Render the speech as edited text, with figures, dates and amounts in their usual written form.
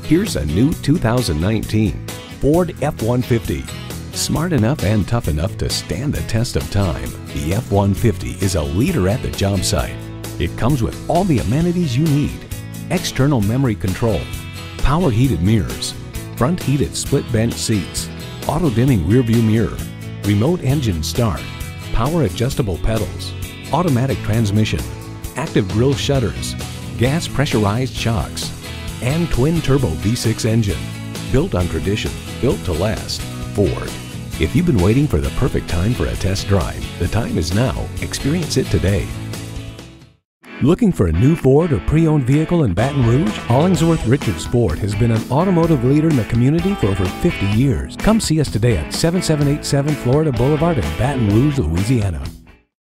Here's a new 2019 Ford F-150. Smart enough and tough enough to stand the test of time, the F-150 is a leader at the job site. It comes with all the amenities you need: external memory control, power heated mirrors, front heated split bench seats, auto dimming rear view mirror, remote engine start, power adjustable pedals, automatic transmission, active grille shutters, gas pressurized shocks, and twin turbo V6 engine. Built on tradition, built to last. Ford. If you've been waiting for the perfect time for a test drive, the time is now. Experience it today. Looking for a new Ford or pre-owned vehicle in Baton Rouge? Hollingsworth Richards Ford has been an automotive leader in the community for over 50 years. Come see us today at 7787 Florida Boulevard in Baton Rouge, Louisiana.